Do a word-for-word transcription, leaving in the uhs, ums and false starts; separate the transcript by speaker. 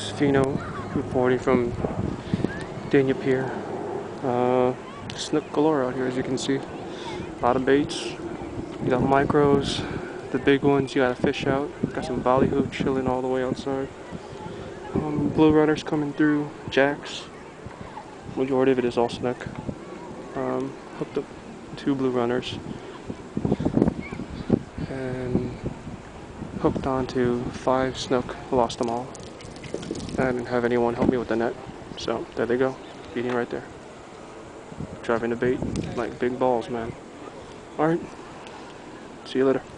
Speaker 1: is Fino reporting from Dania Pier. Uh, Snook galore out here, as you can see. A lot of baits. You got micros, the big ones. You got a fish out. Got some ballyhoo chilling all the way outside. Um, blue runners coming through. Jacks. Majority of it is all snook. Um, hooked up two blue runners and hooked onto five snook. Lost them all. I didn't have anyone help me with the net, so there they go, eating right there. Driving the bait like big balls, man. Alright, see you later.